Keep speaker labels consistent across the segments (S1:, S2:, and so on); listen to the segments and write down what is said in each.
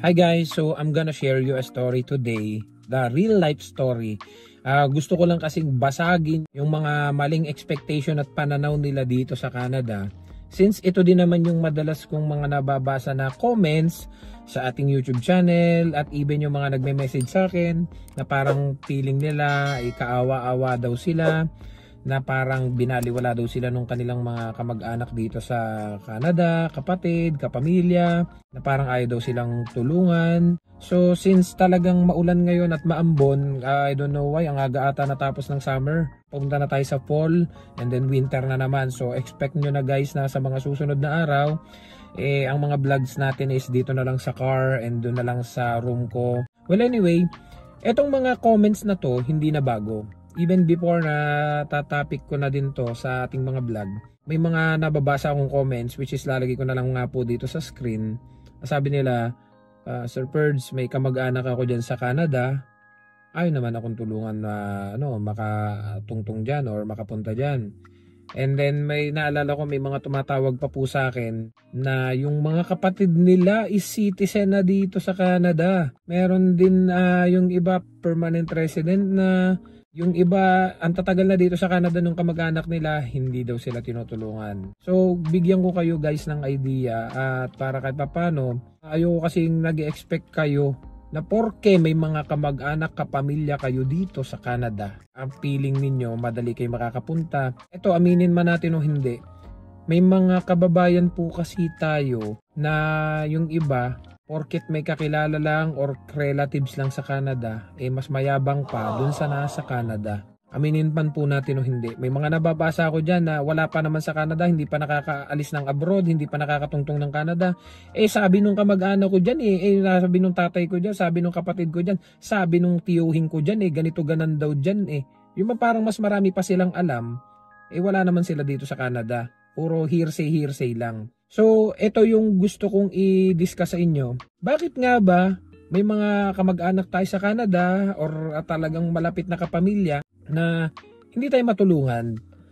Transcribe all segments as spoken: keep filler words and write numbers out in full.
S1: Hi guys, so I'm gonna share you a story today, the real life story. Uh, gusto ko lang kasing basagin yung mga maling expectation at pananaw nila dito sa Canada. Since ito din naman yung madalas kong mga nababasa na comments sa ating YouTube channel at even yung mga nagme-message sa akin na parang feeling nila ay kaawa-awa daw sila, na parang binaliwala daw sila nung kanilang mga kamag-anak dito sa Canada, kapatid, kapamilya, na parang ayaw daw silang tulungan. So since talagang maulan ngayon at maambon, uh, I don't know why, ang aga ata natapos ng summer, pumunta na tayo sa fall and then winter na naman. So expect nyo na guys na sa mga susunod na araw, eh ang mga vlogs natin is dito na lang sa car and doon na lang sa room ko. Well anyway, etong mga comments na to hindi na bago. Even before na tatapik ko na din to sa ating mga vlog, may mga nababasa akong comments which is lalagay ko na lang nga po dito sa screen. Sabi nila, uh, Sir Perds, may kamag-anak ako dyan sa Canada, ayaw naman akong tulungan na ano, makatungtong dyan or makapunta dyan. And then may naalala ko, may mga tumatawag pa po sa akin na yung mga kapatid nila is citizen na dito sa Canada. Meron din uh, yung iba permanent resident na. Yung iba, ang tatagal na dito sa Canada nung kamag-anak nila, hindi daw sila tinutulungan. So, bigyan ko kayo guys ng idea at para kahit papano, ayoko kasing nag-expect kayo na porke may mga kamag-anak, kapamilya kayo dito sa Canada, ang feeling ninyo, madali kayo makakapunta. Ito, aminin man natin o hindi, may mga kababayan po kasi tayo na yung iba, porket may kakilala lang or relatives lang sa Canada, eh mas mayabang pa dun sa nasa Canada. Aminin man po natin o hindi. May mga nababasa ako dyan na wala pa naman sa Canada, hindi pa nakakaalis ng abroad, hindi pa nakakatungtong ng Canada. Eh sabi nung kamag-anak ko dyan, eh, eh sabi nung tatay ko dyan, sabi nung kapatid ko dyan, sabi nung tiyuhin ko dyan, eh ganito ganan daw dyan eh. Yung parang mas marami pa silang alam, eh wala naman sila dito sa Canada. Puro hearsay-hearsay lang. So, ito yung gusto kong i-discuss sa inyo. Bakit nga ba may mga kamag-anak tayo sa Canada or uh, talagang malapit na kapamilya na hindi tayo matulungan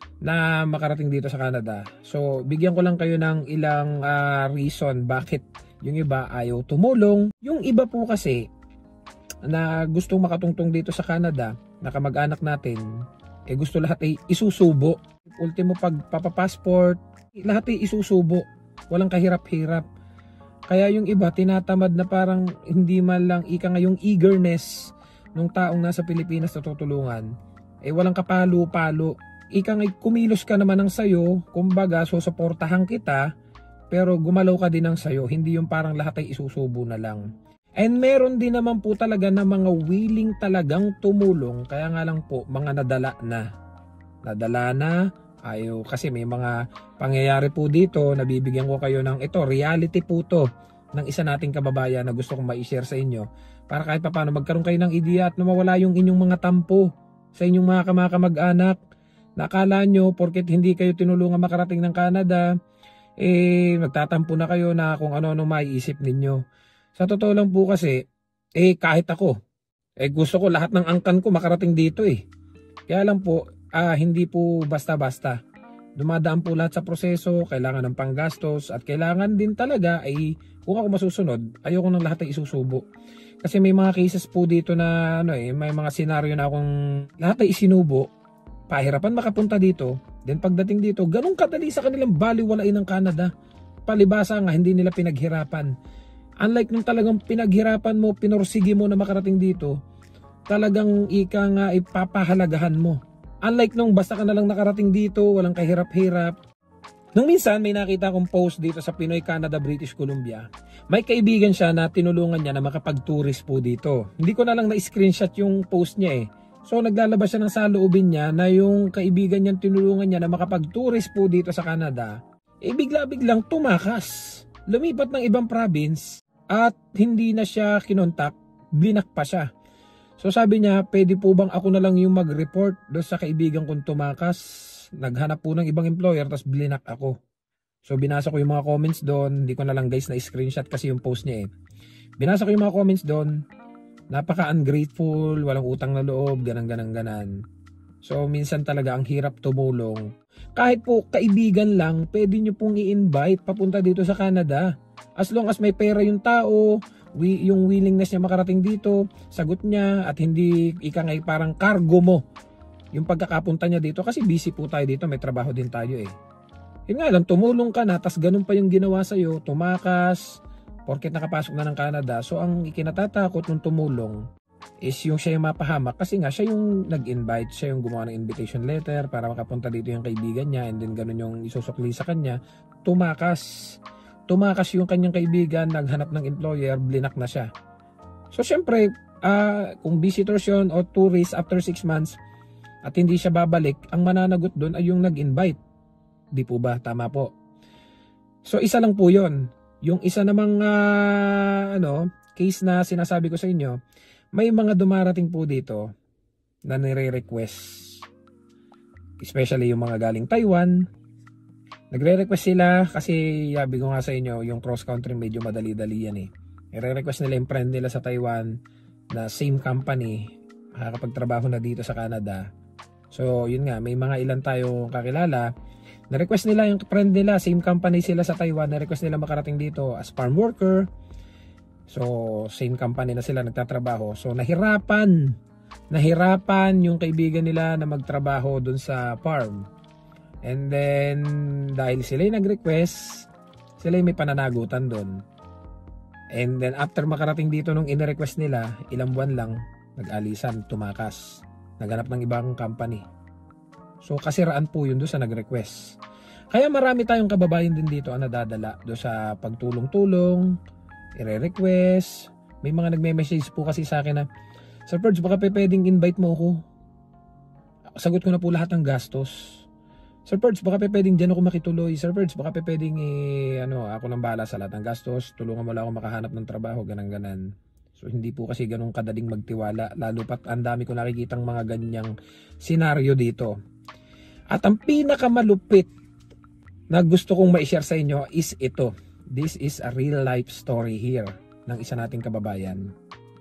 S1: na makarating dito sa Canada? So, bigyan ko lang kayo ng ilang uh, reason bakit yung iba ayaw tumulong. Yung iba po kasi na gustong makatungtong dito sa Canada, na kamag-anak natin, eh gusto lahat ay isusubo. Ultimo pag papapassport, lahat ay isusubo. Walang kahirap-hirap. Kaya yung iba tinatamad na parang hindi man lang ika nga yung eagerness ng taong nasa Pilipinas na tutulungan. Eh walang kapalo-palo. Ika nga kumilos ka naman ng sayo, kumbaga susuportahan kita, pero gumalaw ka din ng sayo. Hindi yung parang lahat ay isusubo na lang. And meron din naman po talaga na mga willing talagang tumulong. Kaya nga lang po, mga nadala na. Nadala na. Ayaw, kasi may mga pangyayari po dito, nabibigyan ko kayo ng ito, reality po to ng isa nating kababayan na gusto kong ma-share sa inyo para kahit paano magkaroon kayo ng ideya at mawala yung inyong mga tampo sa inyong mga kamag-anak. Nakala nyo porket hindi kayo tinulungan makarating ng Canada, eh magtatampo na kayo na kung ano-ano maiisip ninyo. Sa totoo lang po kasi, eh kahit ako, eh gusto ko lahat ng angkan ko makarating dito eh. Kaya lang po, Ah, hindi po basta-basta. Dumadaan po lahat sa proseso, kailangan ng panggastos at kailangan din talaga ay kung ako masusunod, ayoko ng lahat ay isusubo. Kasi may mga cases po dito na ano eh, may mga senaryo na akong lahat ay isinubo, pahirapan makapunta dito. Then pagdating dito, ganun kadali sa kanilang baliwalain ng Canada. Palibasa nga hindi nila pinaghirapan. Unlike nung talagang pinaghirapan mo, pinorsige mo na makarating dito, talagang ika nga ipapahalagahan mo. Unlike nung basta ka na lang nakarating dito, walang kahirap-hirap. Nung minsan may nakita akong post dito sa Pinoy Canada, British Columbia. May kaibigan siya na tinulungan niya na makapag-tourist po dito. Hindi ko na lang na-screenshot yung post niya eh. So naglalabas siya ng saloobin niya na yung kaibigan niyang tinulungan niya na makapag-tourist po dito sa Canada, eh bigla-biglang tumakas. Lumipat ng ibang province at hindi na siya kinontak, blinak pa siya. So sabi niya, pwede po bang ako na lang yung mag-report doon sa kaibigan kong tumakas? Naghanap po ng ibang employer, tapos blinak ako. So binasa ko yung mga comments doon. Hindi ko na lang guys na screenshot kasi yung post niya eh. Binasa ko yung mga comments doon. Napaka-ungrateful, walang utang na loob, ganang ganang ganan. So minsan talaga ang hirap tumulong. Kahit po kaibigan lang, pwede nyo pong i-invite papunta dito sa Canada. As long as may pera yung tao, wi yung willingness niya makarating dito, sagot niya, at hindi ika ngay parang cargo mo yung pagkakapunta niya dito kasi busy po tayo dito, may trabaho din tayo eh. Yun nga lang, tumulong ka na, tas ganun pa yung ginawa sa'yo, tumakas, porket nakapasok na ng Canada. So ang ikinatatakot nung tumulong is yung siya yung mapahamak kasi nga siya yung nag-invite, siya yung gumawa ng invitation letter para makapunta dito yung kaibigan niya, and then ganun yung isusukli sa kanya. Tumakas, tumakas yung kanyang kaibigan, naghanap ng employer, blinak na siya. So syempre, uh, kung visitors yun o tourists after six months, at hindi siya babalik, ang mananagot doon ay yung nag-invite. Di po ba? Tama po. So isa lang po yun. Yung isa namang uh, ano, case na sinasabi ko sa inyo, may mga dumarating po dito na nire-request. Especially yung mga galing Taiwan. Nagre-request sila kasi sabi ko nga sa inyo, yung cross-country medyo madali-dali yan eh. Nire-request nila yung friend nila sa Taiwan na same company, makakapagtrabaho na dito sa Canada. So yun nga, may mga ilan tayong kakilala, na-request nila yung friend nila, same company sila sa Taiwan, na-request nila makarating dito as farm worker. So same company na sila nagtatrabaho. So nahirapan, nahirapan yung kaibigan nila na magtrabaho dun sa farm. And then dahil sila yung nag-request, sila yung may pananagutan dun. And then after makarating dito nung in-request nila, ilang buwan lang, nag-alisan, tumakas, naghanap ng ibang company. So kasiraan po yun doon sa nag-request. Kaya marami tayong kababayan din dito ang nadadala doon sa pagtulong-tulong, i-request. May mga nagme-message po kasi sa akin na, Sir Perds, baka pwedeng invite mo ako. Sagot ko na po lahat ng gastos. Sir Perds, baka pwedeng dyan ako makituloy. Sir Perds, baka pwedeng eh, ano, ako nang bahala sa lahat ng gastos. Tulungan mo lang ako makahanap ng trabaho, ganang-ganan. So hindi po kasi ganun kadaling magtiwala, lalo pat ang dami ko nakikitang mga ganyang senaryo dito. At ang pinakamalupit na gusto kong ma-share sa inyo is ito. This is a real life story here ng isa nating kababayan.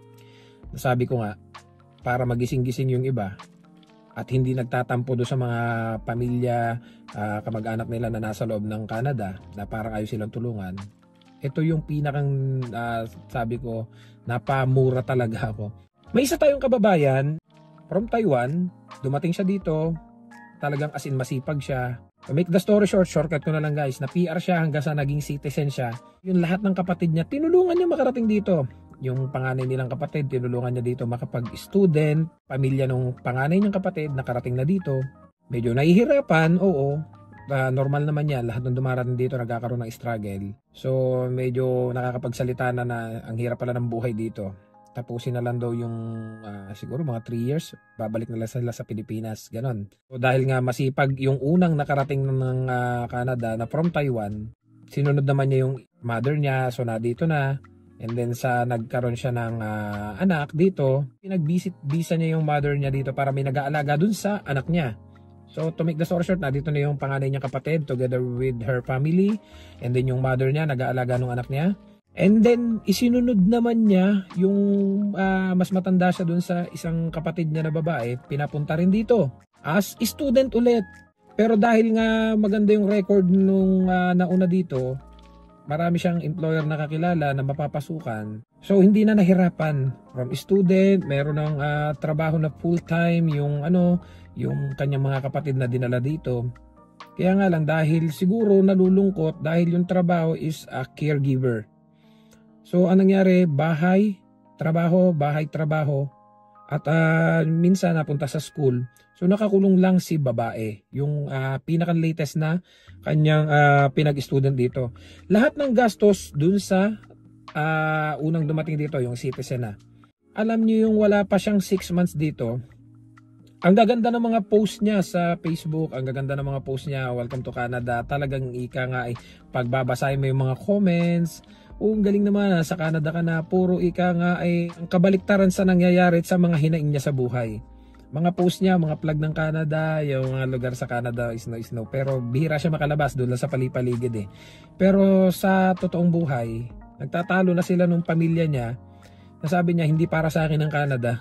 S1: Sabi ko nga, para magising-gising yung iba at hindi nagtatampo do sa mga pamilya, uh, kamag-anak nila na nasa loob ng Canada na parang ayaw silang tulungan. Ito yung pinakang uh, sabi ko, napamura talaga ako. May isa tayong kababayan from Taiwan, dumating siya dito, talagang as in masipag siya. To make the story short, shortcut ko na lang guys, na P R siya hanggang sa naging citizen siya. Yung lahat ng kapatid niya, tinulungan niya makarating dito. Yung panganay nilang kapatid, tinulungan niya dito makapag-student. Pamilya nung panganay niyang kapatid, nakarating na dito. Medyo nahihirapan, oo. Uh, normal naman yan, lahat ng dumarating dito nagkakaroon ng struggle. So medyo nakakapagsalita na na ang hirap pala ng buhay dito. Tapusin na lang daw yung uh, siguro mga three years, babalik na lang sila sa Pilipinas, ganon. So dahil nga masipag yung unang nakarating ng uh, Canada na from Taiwan, sinunod naman niya yung mother niya, so na dito na. And then sa nagkaroon siya ng uh, anak dito, pinag-visit visa niya yung mother niya dito para may nag-aalaga dun sa anak niya. So to make the story short, na dito na yung panganay niyang kapatid together with her family, and then yung mother niya nag-aalaga ng anak niya. And then isinunod naman niya yung uh, mas matanda siya dun sa isang kapatid niya na babae, pinapunta rin dito as student ulit. Pero dahil nga maganda yung record nung uh, nauna dito, marami siyang employer na kakilala na mapapasukan. So hindi na nahirapan. From student, meron ng uh, trabaho na full-time, yung ano, yung kanyang mga kapatid na dinala dito. Kaya nga lang dahil siguro nalulungkot dahil yung trabaho is a caregiver. So anong nangyari? Bahay, trabaho, bahay, trabaho. At uh, minsan napunta sa school. So nakakulong lang si babae, yung uh, pinaka-latest na kanyang uh, pinag-student dito. Lahat ng gastos dun sa uh, unang dumating dito, yung citizen na. Alam niyo yung wala pa siyang six months dito, ang gaganda ng mga post niya sa Facebook, ang gaganda ng mga post niya, welcome to Canada, talagang ika nga ay pagbabasahin mo yung mga comments, oh, galing naman, sa Canada ka na, puro ika nga ay ang kabaliktaran sa nangyayari sa mga hinaing niya sa buhay. Mga post niya, mga plug ng Canada, yung mga lugar sa Canada is no is no. Pero bihira siya makalabas doon lang sa palipaligid eh. Pero sa totoong buhay, nagtatalo na sila nung pamilya niya. Nasabi niya, hindi para sa akin ang Canada.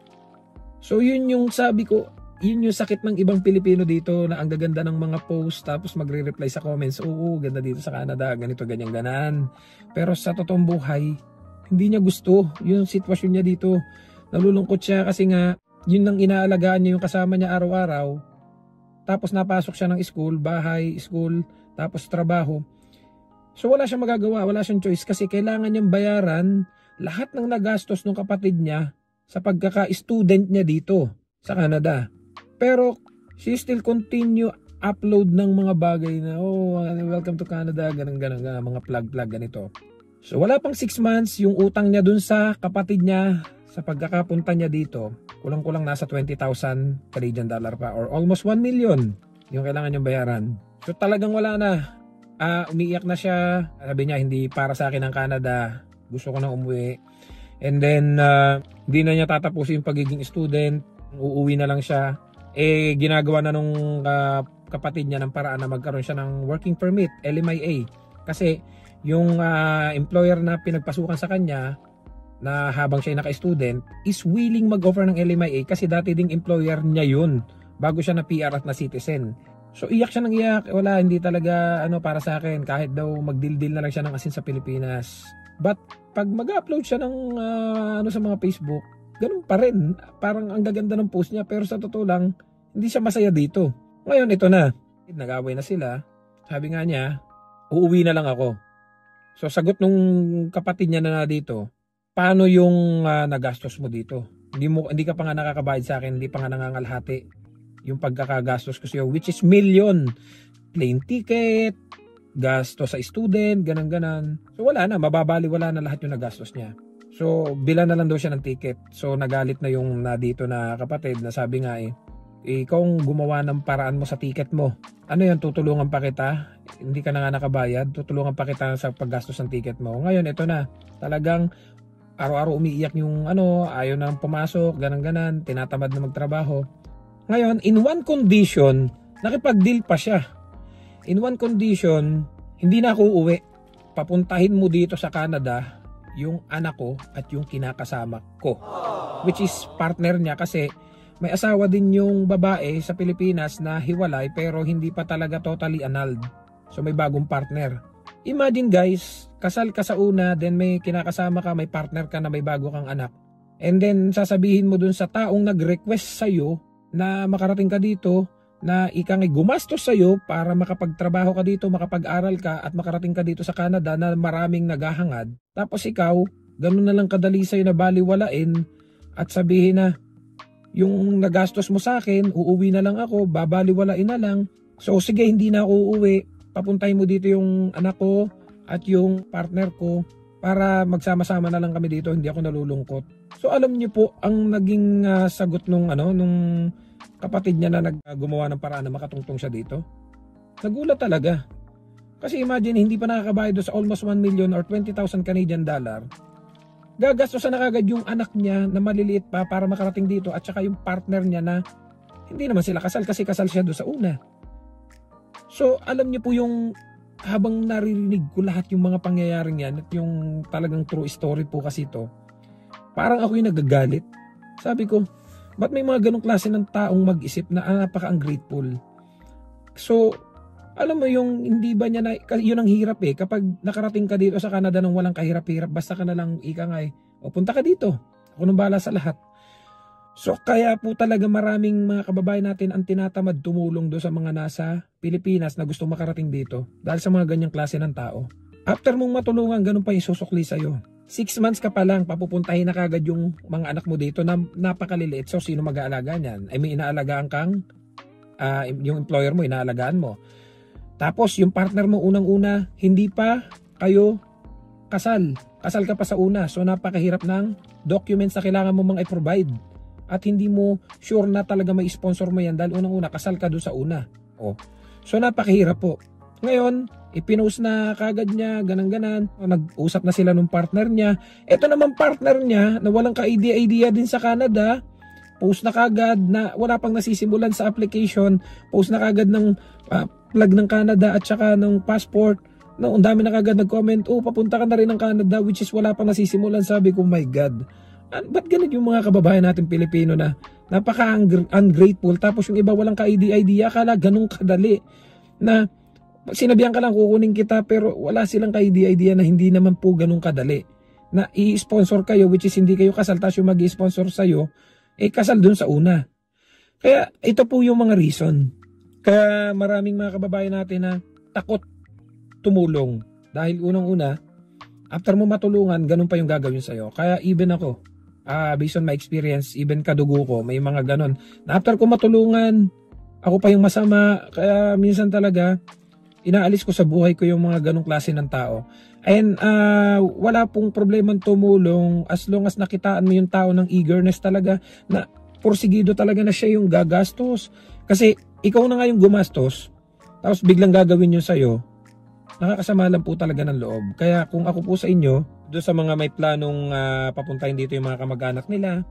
S1: So yun yung sabi ko, yun yung sakit ng ibang Pilipino dito na ang gaganda ng mga post tapos magre-reply sa comments, oo, ganda dito sa Canada, ganito, ganyan, ganan. Pero sa totoong buhay, Hindi niya gusto yung sitwasyon niya dito. Nalulungkot siya kasi nga yun ang inaalagaan niya, yung kasama niya araw-araw. Tapos napasok siya ng school, bahay, school, tapos trabaho. So wala siyang magagawa, wala siyang choice kasi kailangan niyang bayaran lahat ng nagastos ng kapatid niya sa pagkaka-student niya dito sa Canada. Pero she still continue upload ng mga bagay na, oh, welcome to Canada, ganun, ganun, ganun, mga plug-plug ganito. So wala pang six months, yung utang niya dun sa kapatid niya sa pagkakapunta niya dito, kulang-kulang nasa twenty thousand Canadian dollar pa or almost one million yung kailangan niyang bayaran. So talagang wala na. Uh, umiiyak na siya. Sabi niya, hindi para sa akin ang Canada. Gusto ko na umuwi. And then, uh, hindi na niya tatapusin yung pagiging student. Uuwi na lang siya. Eh, ginagawa na nung uh, kapatid niya ng paraan na magkaroon siya ng working permit, L M I A. Kasi, yung uh, employer na pinagpasukan sa kanya, na habang siya naka-student, is willing mag-offer ng L M I A kasi dati ding employer niya yun bago siya na P R at na citizen. So iyak siya ng iyak, wala, hindi talaga ano para sa akin, kahit daw magdildil na lang siya ng asin sa Pilipinas. But pag mag-upload siya ng uh, ano sa mga Facebook, ganun pa rin, parang ang gaganda ng post niya, pero sa totoo lang, hindi siya masaya dito. Ngayon ito na, nag-away na sila, sabi nga niya, uuwi na lang ako. So sagot nung kapatid niya na dito, paano yung uh, nagastos mo dito? Hindi mo hindi ka pa nga nakakabayad sa akin, hindi pa nga nangangalhati yung pagkakagastos ko sa'yo, which is million. Plane ticket, gasto sa student, ganun-ganan. So wala na, mababali wala na lahat yung nagastos niya. So bila na lang daw siya ng ticket. So nagalit na yung na dito na kapatid na sabi nga eh, ikaw gumawa ng paraan mo sa ticket mo. Ano yan, tutulungan pa kita? Hindi ka na nga nakabayad, tutulungan pa kita sa paggastos ng ticket mo. Ngayon ito na, talagang araw-araw umiiyak yung ano, ayaw na pumasok, ganun-ganan, tinatamad na magtrabaho. Ngayon, in one condition, nakipag-deal pa siya. In one condition, hindi na ako uuwi. Papuntahin mo dito sa Canada yung anak ko at yung kinakasama ko. Which is partner niya kasi may asawa din yung babae sa Pilipinas na hiwalay pero hindi pa talaga totally annulled. So may bagong partner. Imagine guys, kasal ka sa una, then may kinakasama ka, may partner ka na may bago kang anak. And then sasabihin mo dun sa taong nag-request sa'yo na makarating ka dito, na ikang gumastos sa'yo para makapagtrabaho ka dito, makapag-aral ka at makarating ka dito sa Canada na maraming naghahangad. Tapos ikaw, ganun na lang kadali sa'yo na baliwalain at sabihin na yung nagastos mo sa akin, uuwi na lang ako, babaliwalain na lang. So sige, hindi na ako uuwi, papuntahin mo dito yung anak ko at yung partner ko para magsama-sama na lang kami dito, hindi ako nalulungkot. So alam niyo po ang naging uh, sagot nung ano nung kapatid niya na naggumawa ng paraan na makatungtong siya dito. Nagulat talaga. Kasi imagine, hindi pa nakakabayad sa almost one million or twenty thousand Canadian dollar. Gagastosan na kagad yung anak niya na maliliit pa para makarating dito at saka yung partner niya na hindi naman sila kasal kasi kasal siya doon sa una. So alam niyo po yung habang naririnig ko lahat yung mga pangyayaring yan at yung talagang true story po kasi ito, parang ako yung nagagalit. Sabi ko, ba't may mga ganong klase ng taong mag-isip na ah, napaka-ungrateful? So, alam mo yung hindi ba niya na, yun ang hirap eh, kapag nakarating ka dito sa Canada nang walang kahirap-hirap, basta ka na lang ika nga eh, o punta ka dito, ako nang bahala sa lahat. So, kaya po talaga maraming mga kababayan natin ang tinatamad tumulong do sa mga nasa Pilipinas na gusto makarating dito dahil sa mga ganyang klase ng tao. After mong matulungan, ganun pa yung susukli sa'yo. Six months ka pa lang, papupuntahin na kagad yung mga anak mo dito na napakaliliit. So, sino mag-aalaga niyan? I mean, inaalagaan kang, uh, yung employer mo, inaalagaan mo. Tapos, yung partner mo unang-una, hindi pa kayo kasal. Kasal ka pa sa una. So, napakahirap ng documents na kailangan mo mga i-provide. At hindi mo sure na talaga may sponsor mo yan dahil unang-una, kasal ka doon sa una. Oh. So, napakahirap po. Ngayon, ipinost na kagad niya, ganang-ganan. Nag-usap na sila ng partner niya. Ito naman partner niya na walang ka-idea-idea din sa Canada. Post na kagad na wala pang nasisimulan sa application. Post na kagad ng uh, plug ng Canada at saka ng passport. No, ang dami na kagad nag-comment, oh, papunta ka na rin ng Canada, which is wala pang nasisimulan. Sabi ko, my God. Ba't ganun yung mga kababayan natin Pilipino na napaka-ungrateful. Tapos yung iba walang ka-idea-idea. Akala ganun kadali na sinabihan ka lang kukunin kita pero wala silang ka-idea-idea na hindi naman po ganun kadali. na i-sponsor kayo, which is hindi kayo kasal, tapos yung mag-i-sponsor sa'yo, eh kasal dun sa una. Kaya ito po yung mga reason. Kaya maraming mga kababayan natin na takot tumulong. Dahil unang-una, after mo matulungan, ganun pa yung gagawin sa'yo. Kaya even ako, uh, based on my experience, even kadugo ko, may mga ganun. Na after ko matulungan, ako pa yung masama. Kaya minsan talaga, inaalis ko sa buhay ko yung mga ganong klase ng tao. And uh, wala pong problema tumulong as long as nakitaan mo yung tao ng eagerness talaga na porsigido talaga na siya yung gagastos. Kasi ikaw na nga yung gumastos, tapos biglang gagawin yun sa'yo, nakakasama lang po talaga ng loob. Kaya kung ako po sa inyo, doon sa mga may planong uh, papuntahin dito yung mga kamag-anak nila,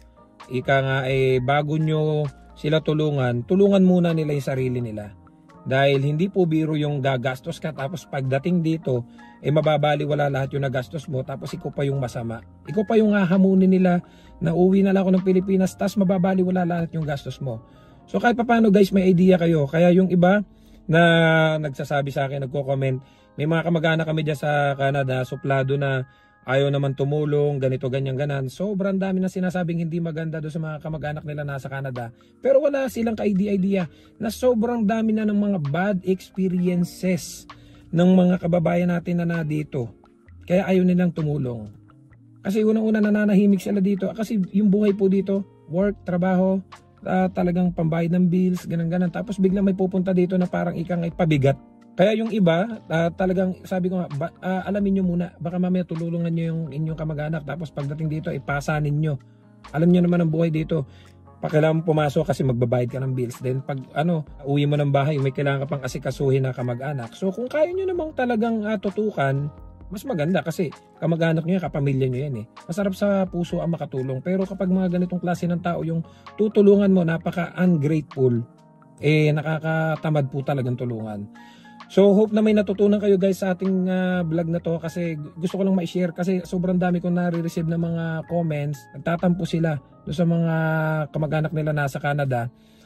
S1: ika nga eh bago nyo sila tulungan, tulungan muna nila yung sarili nila. Dahil hindi po biro yung gagastos ka tapos pagdating dito eh mababali wala lahat yung nagastos mo tapos ikaw pa yung masama. Ikaw pa yung hahamunin nila na uwi na lang ako ng Pilipinas tapos mababali wala lahat yung gastos mo. So kahit pa paano guys, may idea kayo. Kaya yung iba na nagsasabi sa akin, nagko-comment, may mga kamag-anak kami dyan sa Canada, suplado na ayaw naman tumulong, ganito, ganyan, ganan. Sobrang dami na sinasabing hindi maganda doon sa mga kamag-anak nila nasa Canada. Pero wala silang ka-idea-idea na sobrang dami na ng mga bad experiences ng mga kababayan natin na na dito. Kaya ayaw nilang tumulong. Kasi unang-una nananahimik sila dito. Kasi yung buhay po dito, work, trabaho, uh, talagang pambayad ng bills, ganan-ganan. Tapos biglang may pupunta dito na parang ikang ay pabigat. Kaya yung iba, uh, talagang sabi ko nga, ba, uh, alamin nyo muna, baka mamaya tulungan nyo yung inyong kamag-anak, tapos pagdating dito, ipasanin nyo. Alam nyo naman ang buhay dito. Pag kailangan pumasok kasi magbabayad ka ng bills. Then pag ano, uwi mo ng bahay, may kailangan ka pang asikasuhin na kamag-anak. So kung kaya nyo namang talagang uh, tutukan, mas maganda kasi kamag-anak nyo yan, kapamilya nyo yan eh. Masarap sa puso ang makatulong. Pero kapag mga ganitong klase ng tao, yung tutulungan mo, napaka-ungrateful, eh nakakatamad po talagang tulungan. So hope na may natutunan kayo guys sa ating uh, vlog na to kasi gusto ko lang ma-share kasi sobrang dami kong nare-receive ng mga comments. Nagtatampo sila doon sa mga kamag-anak nila nasa Canada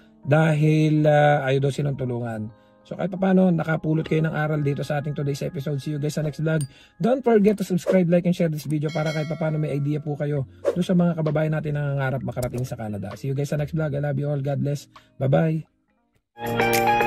S1: dahil uh, ayaw daw silang tulungan. So kahit pa paano nakapulot kayo ng aral dito sa ating today's episode. See you guys sa next vlog. Don't forget to subscribe, like, and share this video para kahit pa paano may idea po kayo doon sa mga kababayan natin na nangangarap makarating sa Canada. See you guys sa next vlog. I love you all. God bless. Bye-bye.